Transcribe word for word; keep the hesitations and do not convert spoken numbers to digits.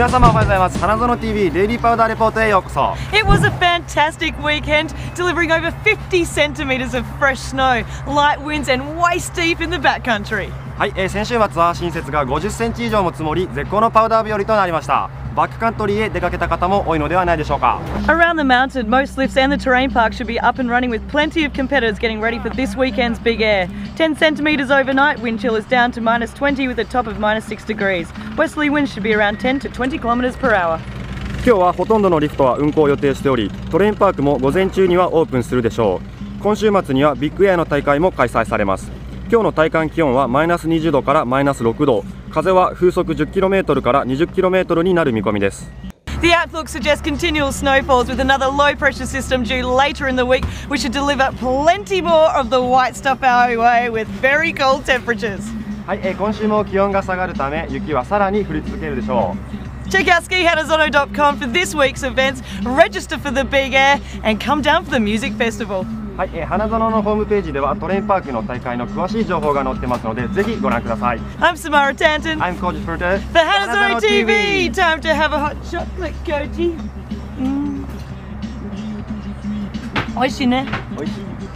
皆様おはようございます。花園 ティーブイ デイリーパウダーレポートへようこそ。 It was a fantastic weekend, delivering over fifty centimetres of fresh snow, light winds and waist deep in the backcountry. はい、えー、先週末は新雪がごじゅっセンチ以上も積もり、絶好のパウダー日和となりました。バックカントリーへ出かけた方も多いのではないでしょうか。 Around the mountain, most lifts and the terrain park should be up and running with plenty of competitors getting ready for this weekend's big air. ten centimetres overnight, wind chill is down to minus twenty with a top of minus six degrees. Westerly winds should be around ten to twenty kilometres per hour. 今日はほとんどのリフトは運行を予定しており、トレインパークも午前中にはオープンするでしょう。今週末にはビッグエアの大会も開催されます。今日の体感気温はマイナスにじゅうどからマイナスろくど、風は風速じゅっキロメートルからにじゅっキロメートルになる見込みです。 The outlook suggests continual snowfalls with another low pressure system due later in the week, which should deliver plenty more of the white stuff our way with very cold temperatures. はい、えー、今週も気温が下がるため雪はさらに降り続けるでしょう。 Check out ski hanazono dot com for this week's events, register for the big air and come down for the music festival. はい、えー、花園のホームページではトレインパークの大会の詳しい情報が載ってますので、ぜひご覧ください。 I'm Samara Tanton. I'm Koji Furter. For Hanazono ティーブイ, time to have a hot chocolate, Koji. Mm. おいしいね。 おいしい。